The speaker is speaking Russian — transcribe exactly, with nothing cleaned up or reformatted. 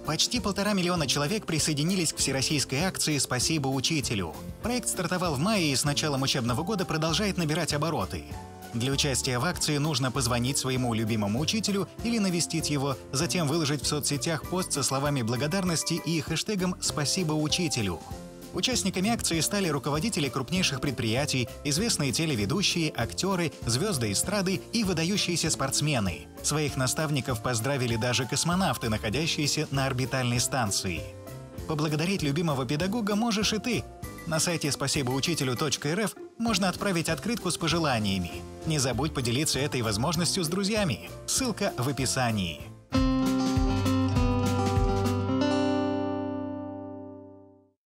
Почти полтора миллиона человек присоединились к всероссийской акции «Спасибо учителю». Проект стартовал в мае и с началом учебного года продолжает набирать обороты. Для участия в акции нужно позвонить своему любимому учителю или навестить его, затем выложить в соцсетях пост со словами благодарности и хэштегом «Спасибо учителю». Участниками акции стали руководители крупнейших предприятий, известные телеведущие, актеры, звезды эстрады и выдающиеся спортсмены. Своих наставников поздравили даже космонавты, находящиеся на орбитальной станции. Поблагодарить любимого педагога можешь и ты. На сайте спасибо учителю точка эр эф можно отправить открытку с пожеланиями. Не забудь поделиться этой возможностью с друзьями. Ссылка в описании.